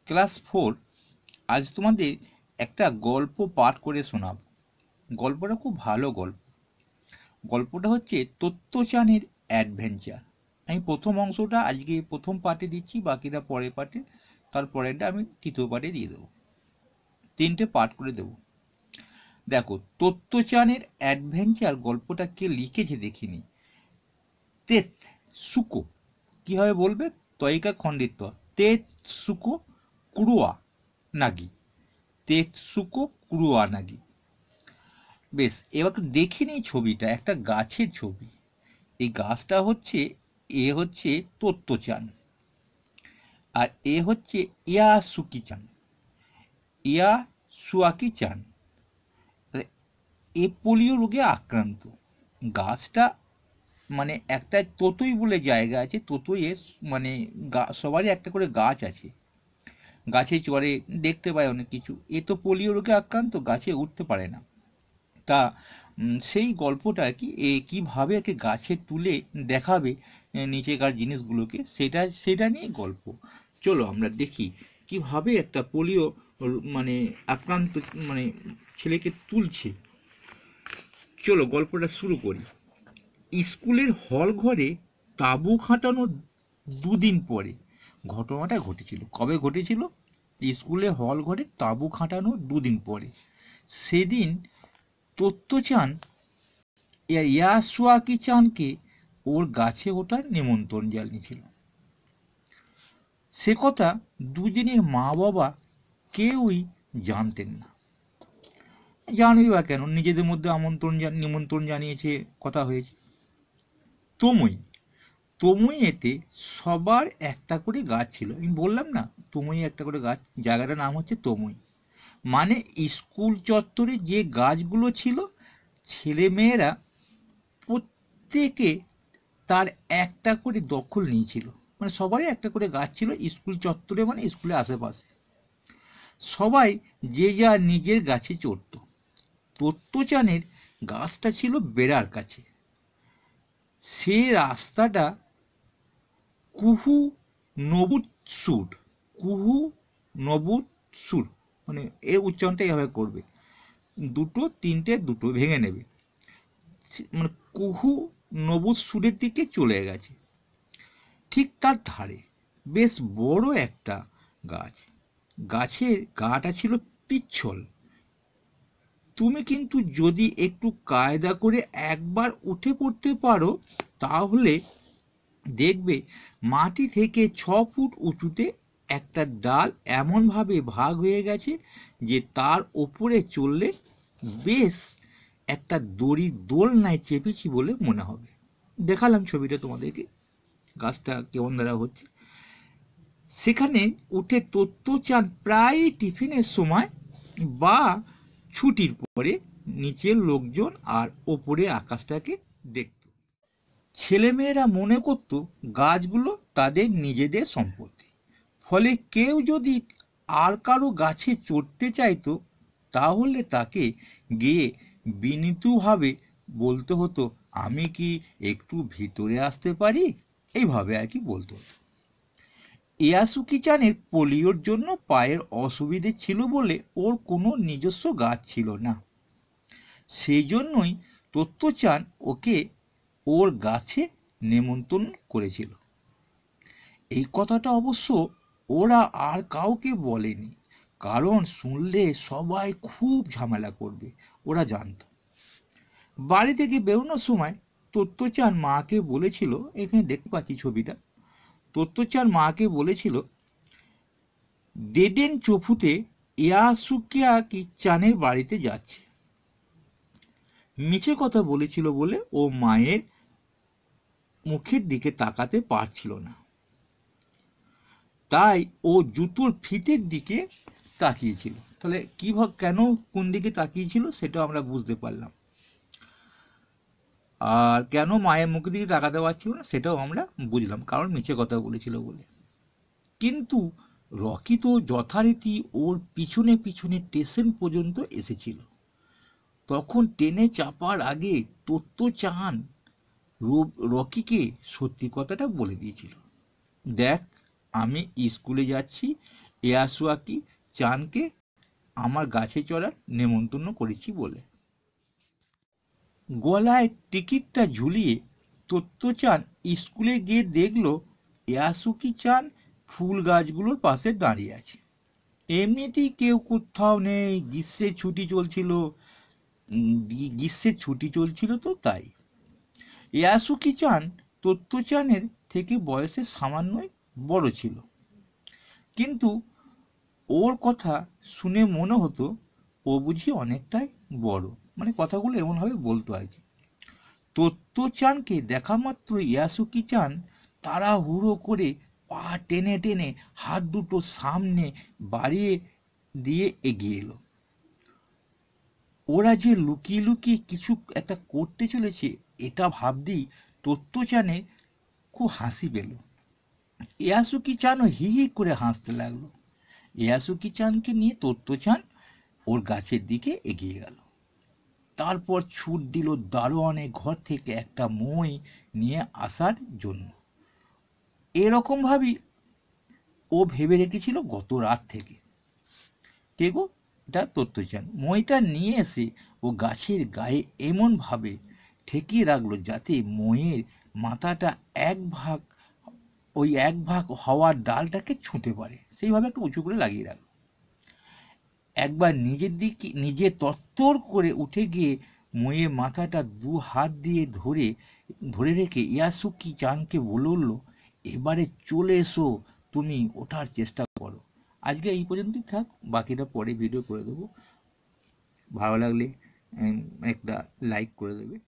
Class 4। আজ তোমাদের একটা গল্প পাঠ করে শোনাব। গল্পটা খুব ভালো গল্প। গল্পটা হচ্ছে তোত্তোচানের অ্যাডভেঞ্চার। আমি প্রথম অংশটা আজকে প্রথম পার্টে দিচ্ছি, বাকিটা পরের পার্টে, তারপরেরটা আমি তৃতীয় পার্টে দিয়ে দেবো। 3টে পার্ট করে দেবো। দেখো, তোত্তোচানের অ্যাডভেঞ্চার গল্পটা কে লিখেছে দেখিনি। তেৎসুকো, কিভাবে বলবে? তয়িকা খণ্ডিত তেৎসুকো কুরুয়া নাগি। তেৎসুকো কুরুয়া নাগি। বেশ, এবার দেখিনি ছবিটা, একটা গাছের ছবি। এই গাছটা হচ্ছে, এ হচ্ছে তোত্তোচান আর এ হচ্ছে ইয়াসুকি চান। ইয়াসুয়াকি চান এ পোলিও রোগে আক্রান্ত। গাছটা মানে একটা তোতই বলে জায়গা আছে, তোতই মানে সবারই একটা করে গাছ আছে, গাছে চড়ে, দেখতে পায় অনেক কিছু। এ তো পোলিও রোগে আক্রান্ত, গাছে উঠতে পারে না। তা সেই গল্পটা আর কি, কীভাবে একে গাছে তুলে দেখাবে নিচেকার জিনিসগুলোকে, সেটা নিয়ে গল্প। চলো আমরা দেখি কিভাবে একটা পোলিও মানে আক্রান্ত মানে ছেলেকে তুলছে। চলো গল্পটা শুরু করি। স্কুলের হল ঘরে তাঁবু খাটানোর 2 দিন পরে ঘটনাটা ঘটেছিল। কবে ঘটেছিল? স্কুলে হল ঘরে তাঁবু খাটানোর 2 দিন পরে। সেদিন তোত্তোচান ইয়াসুয়াকি চানকে ওর গাছে ওঠার নিমন্ত্রণ জানিয়েছিল। সে কথা দুজনের মা বাবা কেউই জানতেন না। জানবি বা কেন, নিজেদের মধ্যে নিমন্ত্রণ জানিয়েছে, কথা হয়েছে। তমুই এতে সবার একটা করে গাছ ছিল। আমি বললাম না, তমুই একটা করে গাছ, জায়গাটার নাম হচ্ছে তমুই। মানে স্কুল চত্বরে যে গাছগুলো ছিল, ছেলেমেয়েরা প্রত্যেকে তার একটা করে দখল নিয়েছিল। মানে সবারই একটা করে গাছ ছিল স্কুল চত্বরে, মানে স্কুলের আশেপাশে। সবাই যে যা নিজের গাছে চড়ত। তোত্তোচানের গাছটা ছিল বেড়ার কাছে। সে রাস্তাটা কুহু নবুৎসুর, কুহু নবুৎসুর, মানে এর উচ্চারণটা এভাবে করবে, দুটো তিনটে দুটো ভেঙে নেবে, মানে কুহু নবুৎসুরের দিকে চলে গেছে। ঠিক তার ধারে বেশ বড় একটা গাছ। গাছের গাটা ছিল পিচ্ছল। তুমি কিন্তু যদি একটু কায়দা করে একবার উঠে পড়তে পারো, তাহলে দেখবে মাটি থেকে 6 ফুট উঁচুতে একটা ডাল এমনভাবে ভাগ হয়ে গেছে যে তার ওপরে চললে বেশ একটা দড়ির দোলনায় চেপেছি বলে মনে হবে। দেখালাম ছবিটা তোমাদেরকে, গাছটা কেমন দ্বারা হচ্ছে। সেখানে উঠে তোত্তোচান প্রায় টিফিনের সময় বা ছুটির পরে নিচের লোকজন আর ওপরে আকাশটাকে দেখত। ছেলেমেয়েরা মনে করত গাছগুলো তাদের নিজেদের সম্পত্তি। ফলে কেউ যদি আর কারো গাছে চড়তে চাইতো, তাহলে তাকে গিয়ে বিনীতভাবে বলতে হতো, আমি কি একটু ভিতরে আসতে পারি? এইভাবে আর কি বলতে হতো। ইয়াসুকি চানের পোলিওর জন্য পায়ের অসুবিধে ছিল বলে ওর কোনো নিজস্ব গাছ ছিল না। সেই জন্যই তোত্তোচান ওকে ওর গাছে নেমন্তন্ন করেছিল। এই কথাটা অবশ্য ওরা আর কাউকে বলেনি, কারণ শুনলে সবাই খুব ঝামেলা করবে, ওরা জানত। বাড়ি থেকে বেরোনোর সময় তোত্তোচান মাকে বলেছিল, এখানে দেখতে পাচ্ছি ছবিটা, তোত্তোচান মাকে বলেছিল ডেডেন চফুতে ইয়াসুকি চানের বাড়িতে যাচ্ছে। মিছে কথা বলেছিল বলে ও মায়ের মুখের দিকে তাকাতে পারছিল না, তাই ও জুতোর ফিতের দিকে তাকিয়েছিল। তাহলে কেন কোন দিকে তাকিয়েছিল সেটা আমরা বুঝতে পারলাম, আর কেন মায়ের মুখের দিকে তাকাতে পারছিল না সেটাও আমরা বুঝলাম, কারণ মিছে কথা বলেছিল বলে। কিন্তু রকি তো যথারীতি ওর পিছনে পিছনে স্টেশন পর্যন্ত এসেছিল। তখন ট্রেনে চাপার আগে তোত্তোচান রকিকে সত্যি কথাটা বলে দিয়েছিল, দেখ আমি স্কুলে যাচ্ছি ইয়াসুয়াকি চানকে আমার গাছে চড়ার নেমন্তন্ন করেছি বলে। গলায় টিকিটটা ঝুলিয়ে তত্ত্বচান স্কুলে গিয়ে দেখলো ইয়াসুকি চান ফুল গাছগুলোর পাশে দাঁড়িয়ে আছে। এমনিতেই কেউ কোথাও নেই, গ্রীষ্মের ছুটি চলছিল তো তাই। ইয়াসুকি চান তত্ত্বচানের থেকে বয়সে সামান্যই বড় ছিল, কিন্তু ওর কথা শুনে মনে হতো ও বুঝি অনেকটাই বড়, মানে কথাগুলো এমনভাবে বলতো আর কি। তত্ত্বচানকে দেখা মাত্র ইয়াসুকি চান তাড়াহুড়ো করে পা টেনে টেনে হাত দুটো সামনে বাড়িয়ে দিয়ে এগিয়ে এলো। ওরা যে লুকিয়ে লুকিয়ে কিছু একটা করতে চলেছে এটা ভাবতেই তত্ত্বচানের খুব হাসি পেল। ইয়াসুকি চানও হি হি করে হাসতে লাগলো। ইয়াসুকি চানকে নিয়ে তত্ত্বচান ওর গাছের দিকে এগিয়ে গেল। তারপর ছুট দিল দারোয়ানের ঘর থেকে একটা মই নিয়ে আসার জন্য। এরকম ভাবেই ও ভেবে রেখেছিল গত রাত থেকে। কে গো? এটা তত্ত্বচান। মইটা নিয়ে এসে ও গাছের গায়ে এমন ভাবে ঠেকিয়ে রাখলো যাতে মইয়ের মাথাটা এক ভাগ হওয়ার ডালটাকে ছুঁতে পারে, সেইভাবে একটু উঁচু করে লাগিয়ে রাখলো। একবার নিজে তত্তর করে উঠে গিয়ে মইয়ের মাথাটা দু হাত দিয়ে ধরে রেখে ইয়াসুকি চানকে বলল, এবারে চলে এসো, তুমি ওঠার চেষ্টা করো। আজকে এই পর্যন্তই থাক, বাকিটা পরে ভিডিও করে দেবো। ভালো লাগলে একটা লাইক করে দেবে।